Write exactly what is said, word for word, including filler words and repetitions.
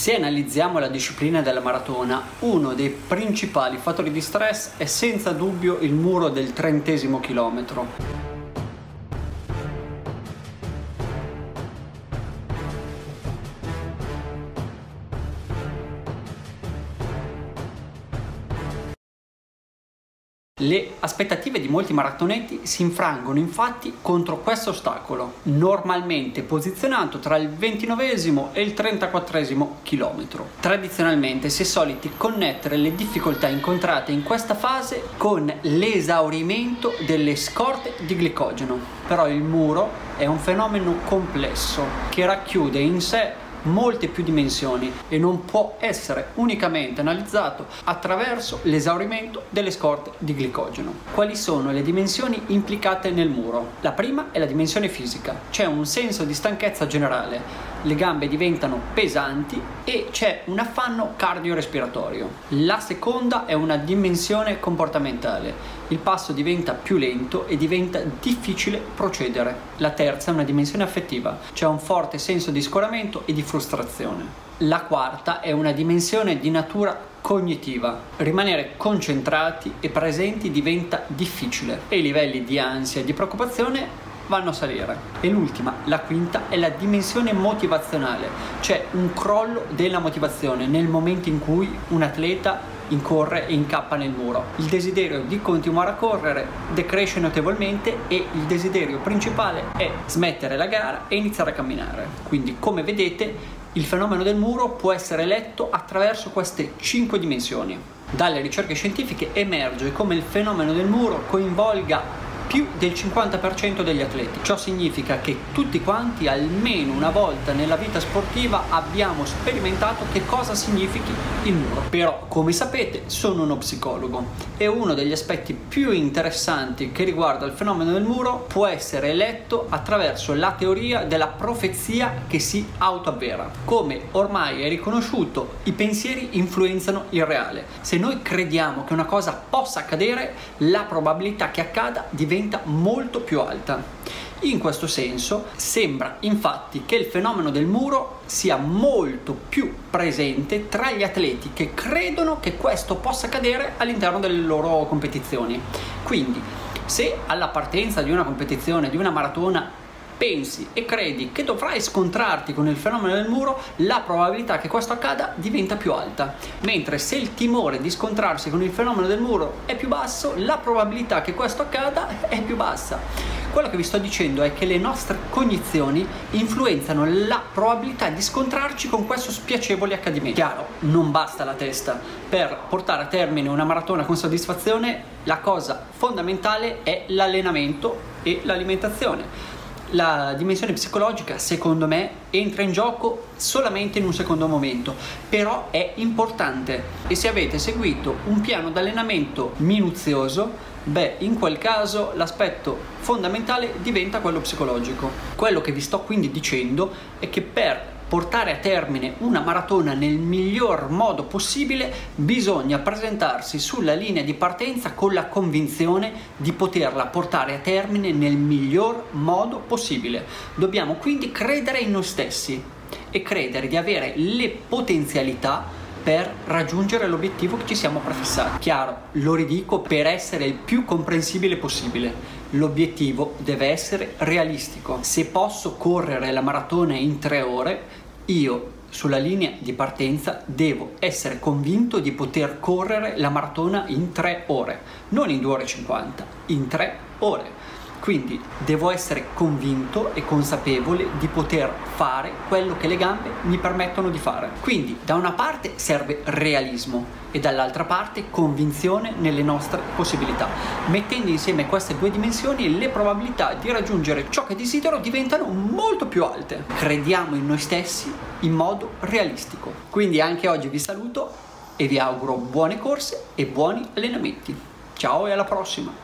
Se analizziamo la disciplina della maratona, uno dei principali fattori di stress è senza dubbio il muro del trentesimo chilometro. Le aspettative di molti maratoneti si infrangono infatti contro questo ostacolo, normalmente posizionato tra il ventinovesimo e il trentaquattresimo chilometro. Tradizionalmente si è soliti connettere le difficoltà incontrate in questa fase con l'esaurimento delle scorte di glicogeno, però il muro è un fenomeno complesso che racchiude in sé molte più dimensioni e non può essere unicamente analizzato attraverso l'esaurimento delle scorte di glicogeno. Quali sono le dimensioni implicate nel muro? La prima è la dimensione fisica, c'è un senso di stanchezza generale, le gambe diventano pesanti e c'è un affanno cardiorespiratorio. La seconda è una dimensione comportamentale, il passo diventa più lento e diventa difficile procedere. La terza è una dimensione affettiva, c'è un forte senso di scoramento e di frustrazione. La quarta è una dimensione di natura cognitiva, rimanere concentrati e presenti diventa difficile e i livelli di ansia e di preoccupazione vanno a salire. E l'ultima, la quinta, è la dimensione motivazionale, c'è un crollo della motivazione nel momento in cui un atleta incorre e incappa nel muro. Il desiderio di continuare a correre decresce notevolmente e il desiderio principale è smettere la gara e iniziare a camminare. Quindi, come vedete, il fenomeno del muro può essere letto attraverso queste cinque dimensioni. Dalle ricerche scientifiche emerge come il fenomeno del muro coinvolga più del cinquanta per cento degli atleti. Ciò significa che tutti quanti almeno una volta nella vita sportiva abbiamo sperimentato che cosa significhi il muro. Però, come sapete, sono uno psicologo e uno degli aspetti più interessanti che riguarda il fenomeno del muro può essere letto attraverso la teoria della profezia che si autoavvera. Come ormai è riconosciuto, i pensieri influenzano il reale. Se noi crediamo che una cosa possa accadere, la probabilità che accada diventa molto più alta. In questo senso sembra infatti che il fenomeno del muro sia molto più presente tra gli atleti che credono che questo possa accadere all'interno delle loro competizioni. Quindi, se alla partenza di una competizione, di una maratona, pensi e credi che dovrai scontrarti con il fenomeno del muro, la probabilità che questo accada diventa più alta. Mentre se il timore di scontrarsi con il fenomeno del muro è più basso, la probabilità che questo accada è più bassa. Quello che vi sto dicendo è che le nostre cognizioni influenzano la probabilità di scontrarci con questo spiacevole accadimento. Chiaro, non basta la testa. Per portare a termine una maratona con soddisfazione, la cosa fondamentale è l'allenamento e l'alimentazione. La dimensione psicologica, secondo me, entra in gioco solamente in un secondo momento, però è importante. E se avete seguito un piano d'allenamento minuzioso, beh, in quel caso l'aspetto fondamentale diventa quello psicologico. Quello che vi sto quindi dicendo è che per portare a termine una maratona nel miglior modo possibile bisogna presentarsi sulla linea di partenza con la convinzione di poterla portare a termine nel miglior modo possibile. Dobbiamo quindi credere in noi stessi e credere di avere le potenzialità per raggiungere l'obiettivo che ci siamo prefissati. Chiaro, lo ridico per essere il più comprensibile possibile. L'obiettivo deve essere realistico. Se posso correre la maratona in tre ore, io sulla linea di partenza devo essere convinto di poter correre la maratona in tre ore, non in due ore e cinquanta, in tre ore. Quindi devo essere convinto e consapevole di poter fare quello che le gambe mi permettono di fare. Quindi da una parte serve realismo e dall'altra parte convinzione nelle nostre possibilità. Mettendo insieme queste due dimensioni, le probabilità di raggiungere ciò che desidero diventano molto più alte. Crediamo in noi stessi in modo realistico. Quindi anche oggi vi saluto e vi auguro buone corse e buoni allenamenti. Ciao e alla prossima!